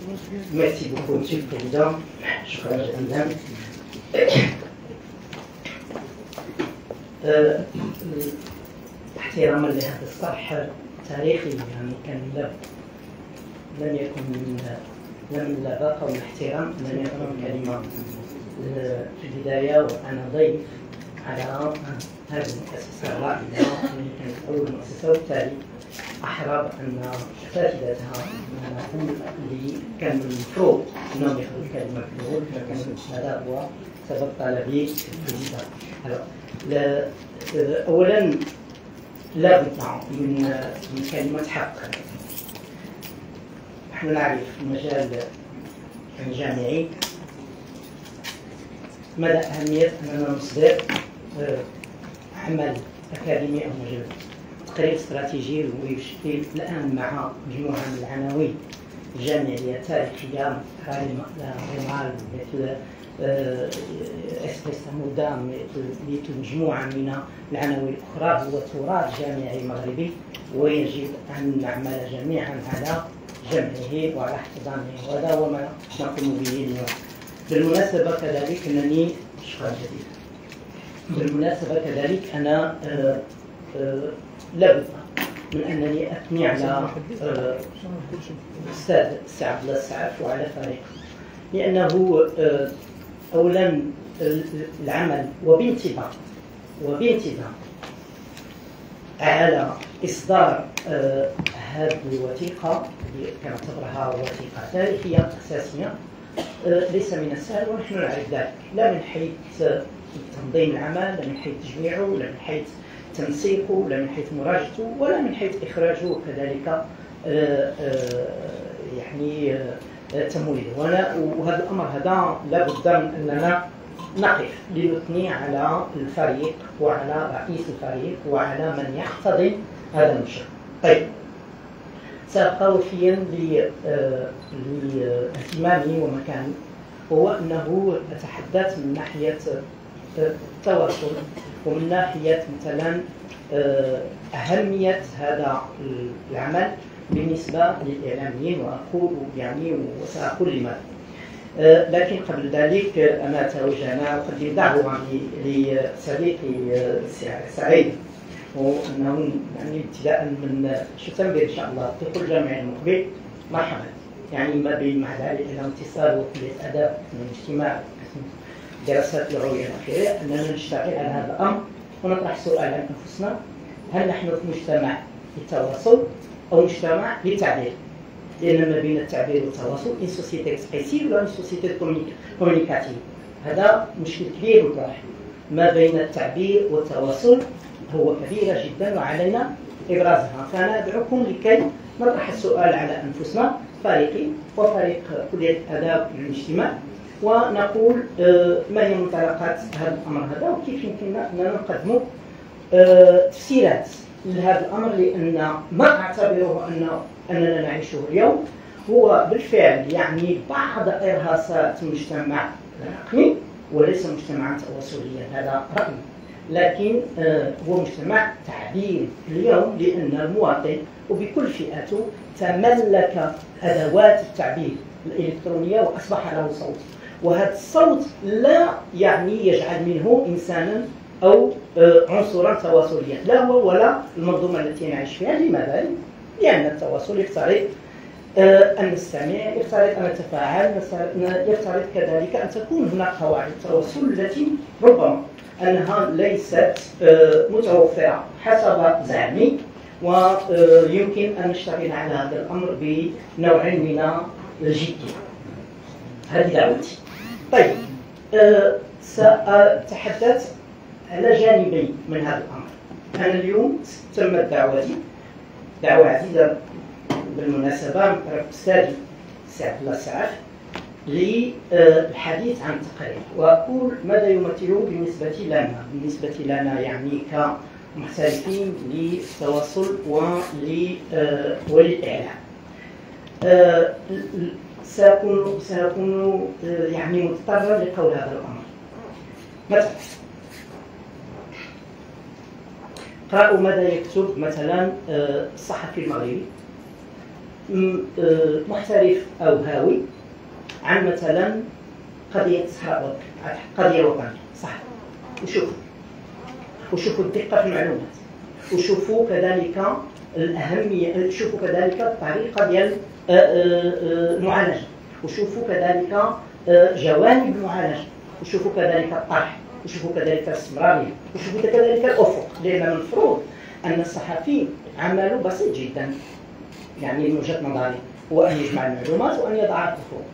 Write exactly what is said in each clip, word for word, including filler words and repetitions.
Merci beaucoup, Monsieur le Président. شكرا جزيلا. احتراما لهذا الصرح التاريخي، يعني كان لم يكن من لم اللباقة والاحترام لم يكن كلمة في البداية وأنا ضيف على هذه المؤسسة الرائدة اللي كانت أول مؤسسة، وبالتالي أحرى أن أساتذتها اللي كان المفروض أنهم يأخذوا الكلمة في الأول، فكان هذا هو سبب طلبي في الجزائر. أولا لا بد من من كلمة حق. نحن نعرف في المجال الجامعي مدى أهمية أننا نصدر عمل أكاديمي أو مجال تقرير استراتيجي ويشكل الآن مع مجموعة من العناوين الجامعية التاريخية ريمال مثل اسبريس مودام مثل مجموعة من العناوين الأخرى، هو تراث جامعي مغربي ويجب أن نعمل جميعا على جمعه وعلى احتضانه، وهذا هو ما نقوم به اليوم. بالمناسبة كذلك أنني شكرا جزيلا. بالمناسبة كذلك أنا آه آه لابد من أنني أثني على الأستاذ سي عبد الله السعف وعلى فريقه، لأنه آه أولا العمل وبانتظام وبانتظام على إصدار آه هذه الوثيقة اللي كنعتبرها وثيقة تاريخية أساسية آه ليس من السهل، ونحن نعرف ذلك، لا من حيث تنظيم العمل، لا من حيث تجميعه، لا من حيث تنسيقه، لا من حيث مراجعته، ولا من حيث إخراجه كذلك آه آه يعني آه تمويله. وهذا الأمر هذا لابد من أننا نقف لنثني على الفريق وعلى رئيس الفريق وعلى من يحتضن هذا المشروع. طيب، سأبقى وفيا لاهتمامي ومكاني، هو أنه أتحدث من ناحية التواصل ومن ناحية مثلا أهمية هذا العمل بالنسبة للإعلاميين، وأقول يعني وسأقول لماذا. لكن قبل ذلك أنا أتوجه أنا أقدم دعوة لصديقي سعيد، وأنه يعني ابتداء من شتنبر إن شاء الله الدخول الجامعي المقبل مرحبا، يعني ما بين معهد الاتصال وكلية آداب الاجتماع دراسات لغوية إلى آخره، أننا نشتغل على هذا الأمر ونطرح سؤال عن أنفسنا: هل نحن في مجتمع للتواصل أو مجتمع للتعبير؟ لأن ما بين التعبير والتواصل إن سوسيتي اكسبريسيف ولا إن سوسيتي كومونيكاتيف، هذا مشكل كبير وطرح. ما بين التعبير والتواصل هو كبيرة جدا وعلينا إبرازها، فأنا أدعوكم لكي نطرح السؤال على أنفسنا، فريقي وفريق كلية آداب الاجتماع، ونقول ما هي منطلقات هذا الأمر هذا وكيف يمكننا أننا نقدم تفسيرات لهذا الأمر، لأن ما أعتبره أن أننا نعيشه اليوم هو بالفعل يعني بعض إرهاصات المجتمع الرقمي وليس مجتمعا تواصليا، هذا رأيي، لكن هو مجتمع تعبير اليوم، لأن المواطن وبكل فئاته تملك أدوات التعبير الإلكترونية وأصبح له صوت، وهذا الصوت لا يعني يجعل منه إنسانا أو عنصرا تواصليا، لا هو ولا المنظومة التي نعيش فيها. لماذا؟ لأن التواصل يفترض أن نستمع، يفترض أن نتفاعل، يفترض كذلك أن تكون هناك قواعد التواصل التي ربما أنها ليست متوفرة حسب زعمي، ويمكن أن نشتغل على هذا الأمر بنوع من الجدية. هذه دعوتي. طيب، سأتحدث على جانبين من هذا الأمر. أنا اليوم تمت دعوتي، دعوة عزيزة بالمناسبة من طرف أستاذي سي عبد الله السعف للحديث عن التقرير، وأقول ماذا يمثله بالنسبة لنا بالنسبة لنا يعني كمحترفين للتواصل وللإعلام. سأكون سأكون يعني مضطرا لقول هذا الأمر. مثلا قرأوا ماذا يكتب مثلا الصحفي المغربي محترف أو هاوي عن مثلا قضية الصحراء، قضية وطنية صح، وشوفوا وشوفوا الدقة في المعلومات، وشوفوا كذلك الأهمية، شوفوا كذلك الطريقة ديال المعالجة، وشوفوا كذلك جوانب المعالجة، وشوفوا كذلك الطرح، وشوفوا كذلك الاستمرارية، وشوفوا كذلك الأفق. لأن من المفروض أن الصحفي عمله بسيط جدا، يعني من وجهة نظري هو أن يجمع المعلومات وأن يضع الخطوط.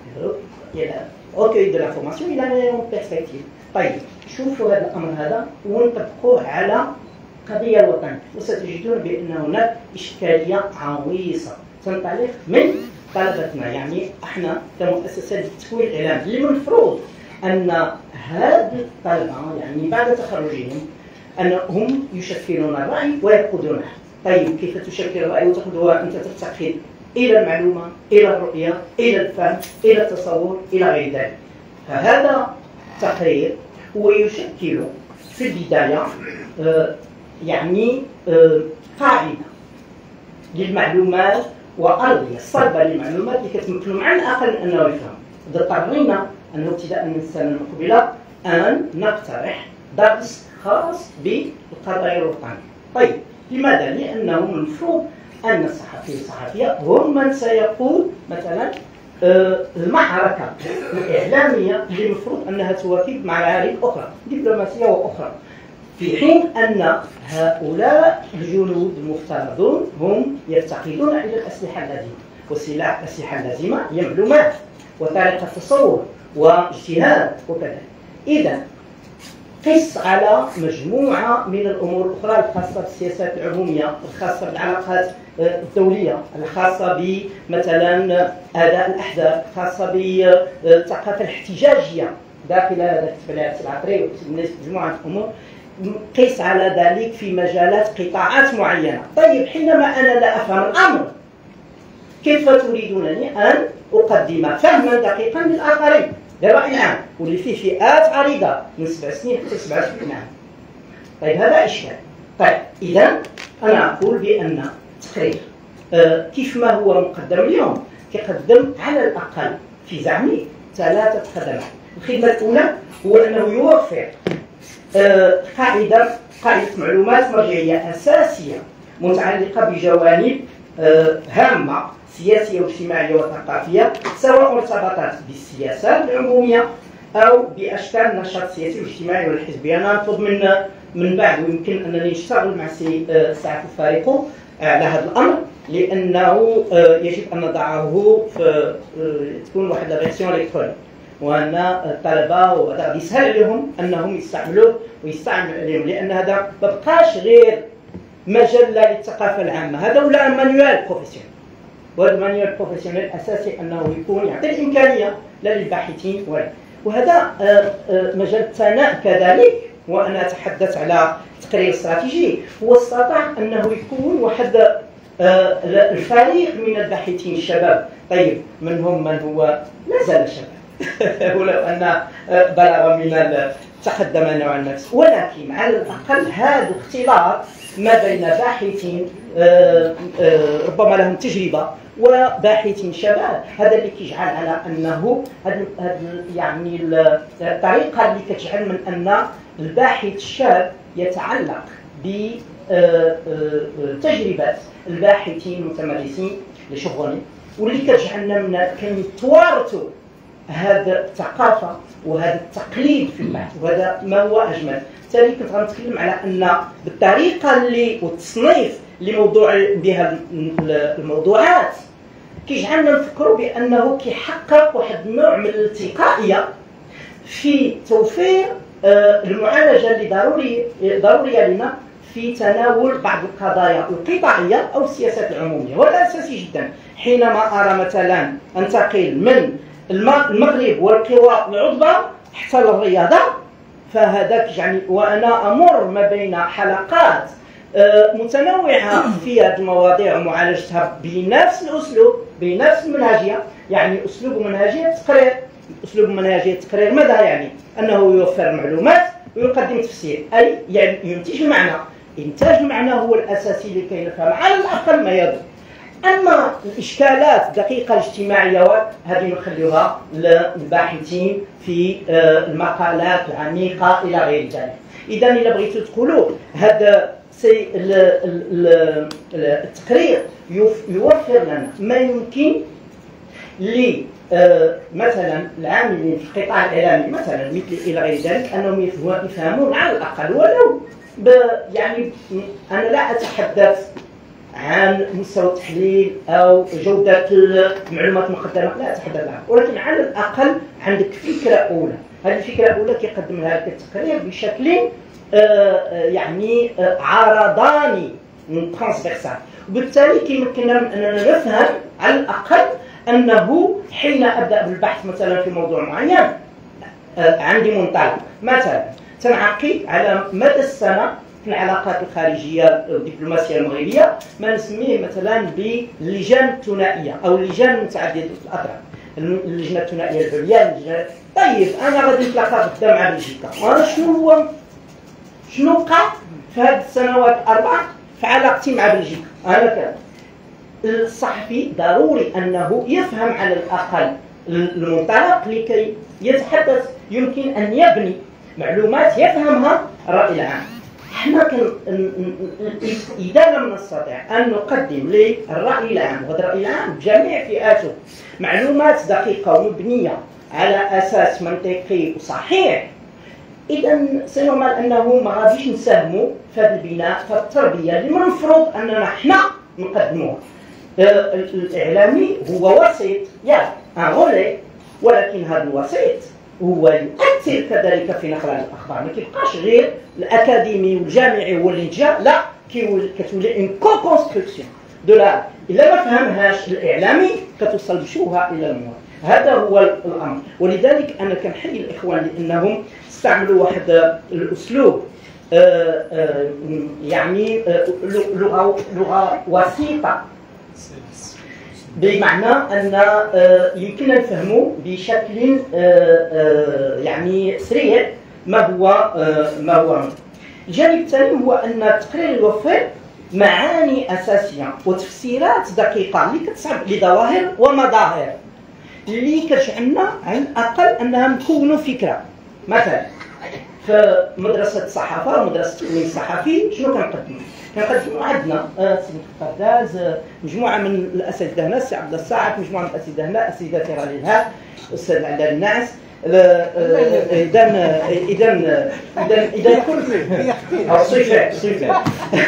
اوكي دو لافورماسيون الى اون بيرسبكتيف. طيب شوفوا هذا الامر هذا ونطبقوه على قضيه الوطن، وستجدون بان هناك اشكاليه عويصه تنطلق من طلبتنا. يعني احنا كمؤسسه للتكوين الاعلامي اللي من المفروض ان هاد الطلبه يعني بعد تخرجهم انهم يشكلون الراي ويقودونه. طيب كيف تشكل الراي وتقودها؟ انت تفتقد إلى المعلومة، إلى الرؤية، إلى الفهم، إلى التصور، إلى غير ذلك. فهذا تقرير هو يشكل في البداية آه يعني آه قاعدة للمعلومات وأرضية صلبة للمعلومات اللي كتمكنهم على الأقل من أنه يفهم. اضطرينا أنه ابتداء من السنة المقبلة أن نقترح درس خاص بالقضايا الوطنية. طيب لماذا؟ لأنه من المفروض أن الصحفي والصحفية هم من سيقود مثلا المعركة الإعلامية اللي المفروض أنها تواكب معارك أخرى دبلوماسية وأخرى، في حين أن هؤلاء الجنود المفترضون هم يفتقدون إلى الأسلحة اللازمة، وسلاح الأسلحة اللازمة هي معلومات وطريقة تصور واجتهاد وكذا. إذا قس على مجموعة من الأمور الأخرى الخاصة بالسياسات العمومية، الخاصة بالعلاقات الدولية، الخاصة بمثلا أداء الأحداث، الخاصة بالثقافة الاحتجاجية داخل هذا التبليغات العطري ومجموعة أمور. قس على ذلك في مجالات قطاعات معينة. طيب حينما أنا لا أفهم الأمر كيف تريدونني أن أقدم فهما دقيقا للآخرين للرأي العام واللي فيه فئات عريضة من سبع سنين حتى سبع سنين عام؟ طيب هذا إشكال. طيب إذا أنا أقول بأن التقرير آه كيف ما هو مقدم اليوم كيقدم على الأقل في زعمي ثلاثة خدمات. الخدمة الأولى هو أنه يوفر آه قاعدة قاعدة معلومات مرجعية أساسية متعلقة بجوانب آه هامة سياسية واجتماعية وثقافية، سواء مرتبطات بالسياسات العمومية أو بأشكال النشاط السياسي والاجتماعي والحزبي. أنا نطلب من من بعد ويمكن أنني نشتغل مع سي سعد الفاريقو على هذا الأمر، لأنه يجب أن نضعه في تكون واحد الفيرسيون إلكترونيك، وأن الطلبة وهذا يسهل عليهم أنهم يستعملوه ويستعملوا عليهم، لأن هذا ما بقاش غير مجلة للثقافة العامة، هذا ولا مانيوال بروفيسيونيل. وهذا المانيوال بروفيسيونيل الأساسي أنه يكون يعطي الإمكانية للباحثين، وهذا مجال الثناء كذلك. وأنا أتحدث على تقرير استراتيجي، هو استطاع أنه يكون واحد الفريق من الباحثين الشباب. طيب منهم من هو لا زال شباب ولو أن بلغ من تقدم نوعا ما، ولكن على الأقل هذا اختلاط ما بين باحثين ربما لهم تجربة وباحثين شباب، هذا اللي كيجعل على أنه يعني الطريقة اللي كتجعل من أن الباحث الشاب يتعلق بتجربة الباحثين المتمرسين لشغلهم، واللي كتجعلنا من كنتوارثوا هذا الثقافة وهذا التقليد في البحث، وهذا ما هو أجمل. بالتالي كنت غنتكلم على أن بالطريقة اللي والتصنيف اللي موضوع بها الموضوعات كيجعلنا نفكروا بأنه كيحقق واحد النوع من التلقائية في توفير المعالجة اللي ضروري ضرورية لنا في تناول بعض القضايا القطاعية أو السياسات العمومية. وهذا أساسي جدا. حينما أرى مثلا أنتقل من المغرب والقوى العظمى حتى للرياضة، فهذا يعني وأنا أمر ما بين حلقات متنوعة في هذه المواضيع ومعالجتها بنفس الأسلوب بنفس المنهجية. يعني أسلوب منهجية التقرير، أسلوب منهجية التقرير ماذا يعني؟ أنه يوفر معلومات ويقدم تفسير، أي يعني ينتج المعنى. إنتاج المعنى هو الأساسي لكي نفهم على الأقل ما يدور. اما الاشكالات الدقيقه الاجتماعيه هذه نخليها للباحثين في المقالات العميقه الى غير ذلك. اذا الا بغيتوا تقولوا هذا سي التقرير يوفر لنا ما يمكن ل مثلا العاملين في القطاع الاعلامي مثلا مثل الى غير ذلك انهم يفهمون على الاقل ولو يعني انا لا اتحدث عن مستوى التحليل او جوده المعلومات المقدمه، لا اتحدث عنها، ولكن على الاقل عندك فكره اولى. هذه الفكره الاولى كيقدم لها لك التقرير بشكل يعني عرضاني ترانسفيرسال، وبالتالي كيمكننا من اننا نفهم على الاقل انه حين ابدا بالبحث مثلا في موضوع معين عندي منطلق. مثلا تنعقد على مدى السنه في العلاقات الخارجيه الدبلوماسيه المغربيه ما نسميه مثلا باللجان الثنائيه او اللجان المتعدده الاطراف. اللجنه الثنائيه العليا، اللجنه طيب انا غادي نتلاقى غدا مع بلجيكا، وانا شنو هو شنو وقع في هذه السنوات الاربعه في علاقتي مع بلجيكا؟ انا كذا. الصحفي ضروري انه يفهم على الاقل المنطلق لكي يتحدث، يمكن ان يبني معلومات يفهمها الراي العام. احنا كن اذا لم نستطع ان نقدم للراي العام، وهذا الراي العام بجميع فئاته، معلومات دقيقه ومبنيه على اساس منطقي وصحيح، اذا سنورمال انه ما غاديش نساهموا في هذا البناء، في التربيه اللي من المفروض اننا احنا نقدموها. الاعلامي هو وسيط يا غولي، ولكن هذا الوسيط هو يؤثر كذلك في نقل الاخبار. ما كيبقاش غير الاكاديمي والجامعي هو اللي نجا، لا كتولي ان كو كونستركسيون دو لا. الا ما فهمهاش الاعلامي كتوصل بشوها الى المواطن. هذا هو الامر، ولذلك انا كنحيي الاخوان لانهم استعملوا واحد الاسلوب آآ آآ يعني لغه لغه وسيطه، بمعنى ان يمكننا نفهموا بشكل يعني سريع ما هو ما هو. الجانب الثاني هو ان التقرير يوفر معاني اساسيه وتفسيرات دقيقه اللي كتصعب لظواهر ومظاهر اللي كتجعلنا على الاقل انها نكونوا فكره. مثلا في مدرسه الصحافه ومدرسه التكوين الصحفي شنو كنقدموا؟ كنقدموا عندنا السيد القرداز، مجموعه من الاساتذه هنا، السي عبد الصعب، مجموعه من الاساتذه هنا، السيده تيرا الهاب، الاستاذ عدنان الناعس. اذا اذا اذا اذا كل صفه صفه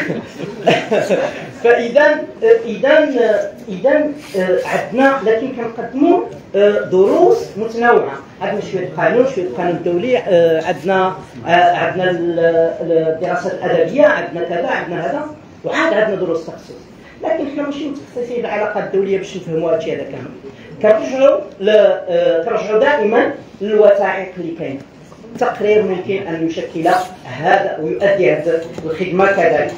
فاذا اذا اذا عندنا، لكن كنقدموا دروس متنوعه. عندنا شويه قانون، شويه القانون الدولي، عندنا عندنا الدراسات الادبيه، عندنا كذا، عندنا هذا، وعاد عندنا دروس تخصص. لكن احنا ماشي متخصصين بالعلاقات الدوليه باش نفهموا هادشي هذا كامل. كنرجعوا كنرجعوا دائما للوثائق اللي كاينه. التقرير ممكن ان يشكل هذا ويؤدي هذه الخدمه كذلك.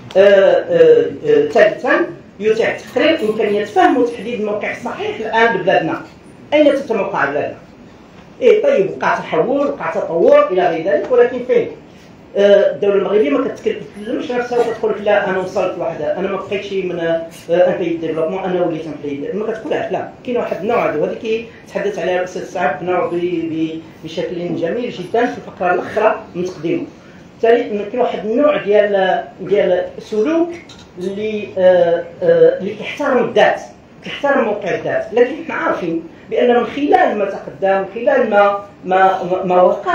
ثالثا يتيح التقرير امكانيه فهم وتحديد الموقع الصحيح الان ببلادنا. اين تتوقع بلادنا؟ ايه طيب وقع تحول، وقع تطور الى غير ذلك، ولكن فين؟ الدوله المغربيه ما كتكلمش نفسها وكتقول لك لا انا وصلت لواحد، انا ما بقيتش من ان بي ديفلوبمون، انا وليت ان بي، ما كتقولهاش. لا، كاين واحد النوع هذا اللي كيتحدث عليها الاستاذ سعد نوع بشكل جميل جدا في الفقره الاخرى من تقديمه. بالتالي كاين واحد النوع ديال ديال السلوك اللي آآ آآ اللي كيحترم الذات، كيحترم موقع الذات، لكن احنا عارفين بان من خلال ما تقدم، من خلال ما ما ما وقع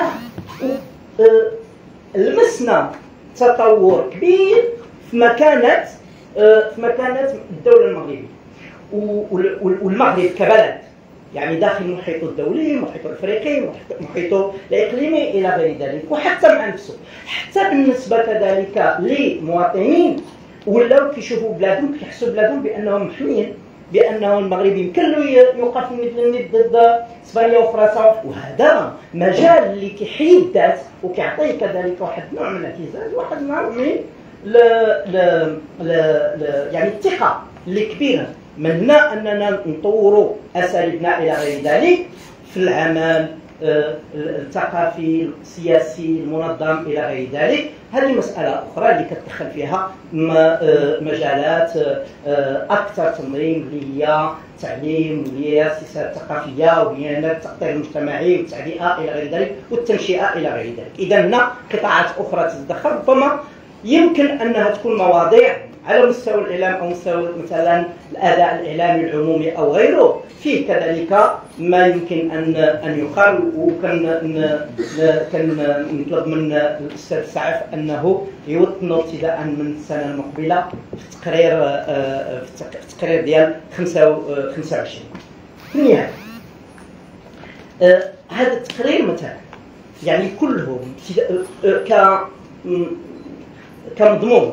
لمسنا تطور كبير في مكانه في مكانه الدوله المغربيه والمغرب كبلد، يعني داخل محيطه الدولي، محيطه الافريقي، محيطه الاقليمي الى غير ذلك، وحتى مع نفسه، حتى بالنسبه كذلك لمواطنين ولاو كيشوفوا بلادهم، كيحسوا بلادهم بانهم محميين، بانه المغرب يمكن له يوقف مثل الند ضد اسبانيا وفرنسا، وهذا مجال اللي كيحيي الذات وكيعطيه كذلك واحد النوع من الاعتزاز، واحد النوع من ل ل ل يعني الثقه اللي كبيره. من هنا اننا نطوروا اساليبنا الى غير ذلك في العمل، الثقافي السياسي المنظم إلى غير ذلك. هذه مسألة أخرى اللي كتدخل فيها مجالات أكثر تنظيم، اللي هي التعليم واللي هي السياسات الثقافية واللي هي التأطير المجتمعي والتعبئة إلى غير ذلك والتنشئة إلى غير ذلك. إذا هنا قطاعات أخرى تتدخل، ربما يمكن أنها تكون مواضيع على مستوى الإعلام أو مستوى مثلا الأداء الإعلامي العمومي أو غيره، فيه كذلك ما يمكن أن أن يقال. وكان كان نطلب من الأستاذ سعف أنه يوطنوا ابتداء من السنة المقبلة في التقرير في التقرير ديال خمسة وعشرين. في النهاية هذا التقرير مثلا يعني كله ك كمضمون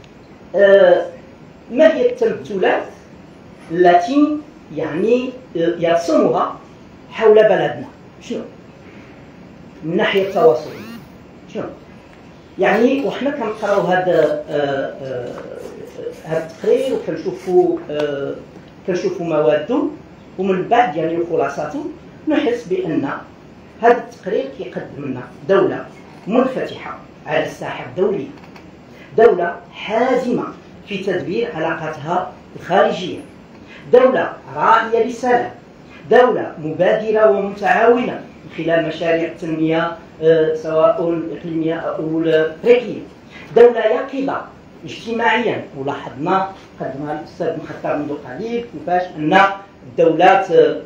ما هي التمثلات التي يعني يرسمها حول بلدنا؟ شنو من ناحيه التواصل؟ شنو يعني وحنا كنقراو هذا هذا التقرير وكنشوفوا كنشوفوا مواده ومن بعد يعني خلاصاته، نحس بان هذا التقرير كيقدم لنا دوله منفتحه على الساحه الدوليه، دولة حازمة في تدبير علاقاتها الخارجية، دولة راعية للسلام، دولة مبادرة ومتعاونة من خلال مشاريع التنمية سواء إقليمية أو أفريقية، دولة يقظة اجتماعيا. ولاحظنا قدمها الأستاذ مختار منذ قليل كيفاش أن الدولات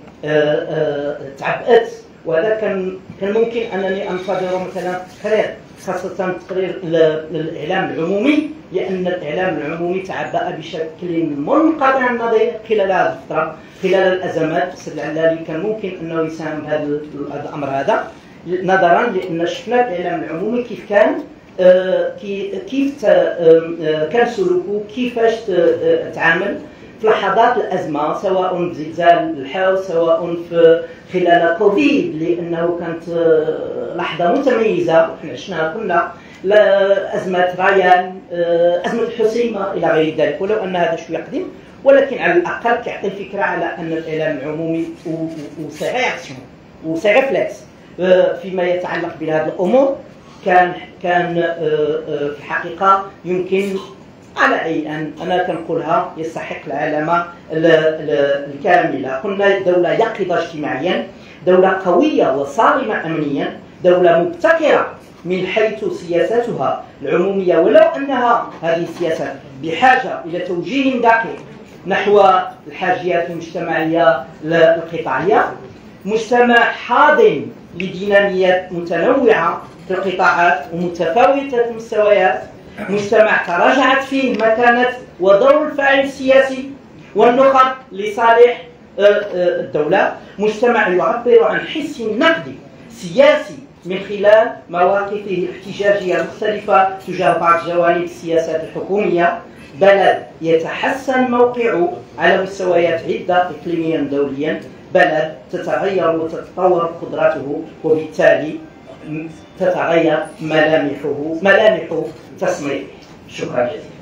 تعبأت، وهذا كان كان ممكن أنني أنتظر مثلا تقرير خاصة تقرير الإعلام العمومي، لأن الإعلام العمومي تعبأ بشكل منقطع النظير خلال هذه الفترة، خلال الأزمات. الأستاذ العلالي كان ممكن أنه يساهم بهذا الأمر هذا، نظرا لأن شفنا الإعلام العمومي كيف كان كيف كان سلوكه، كيفاش تعامل في لحظات الأزمة، سواء زلزال الحوت، سواء في خلال كوفيد لأنه كانت لحظة متميزة وحنا عشناها كلنا، أزمة ريان، أزمة الحسيمة إلى غير ذلك. ولو أن هذا شوية قديم، ولكن على الأقل كيعطي فكرة على أن الإعلام العمومي وسي رياكسيون وسي ريفلكس فيما يتعلق بهذه الأمور كان كان في الحقيقة يمكن على أي أن أنا كنقولها يستحق العلامة الكاملة. قلنا دولة يقظة اجتماعيا، دولة قوية وصارمة أمنيا، دولة مبتكرة من حيث سياساتها العمومية، ولو أنها هذه السياسات بحاجة إلى توجيه دقيق نحو الحاجيات المجتمعية القطاعية، مجتمع حاضن لديناميات متنوعة في القطاعات ومتفاوتة المستويات، مجتمع تراجعت فيه مكانة ودور الفاعل السياسي والنخب لصالح الدولة، مجتمع يعبر عن حس نقدي سياسي من خلال مواقفه الاحتجاجية المختلفة تجاه بعض جوانب السياسات الحكومية، بلد يتحسن موقعه على مستويات عدة إقليميا دوليا، بلد تتغير وتتطور قدراته وبالتالي تتغير ملامحه ملامح تصنيعه. شكرا جزيلا.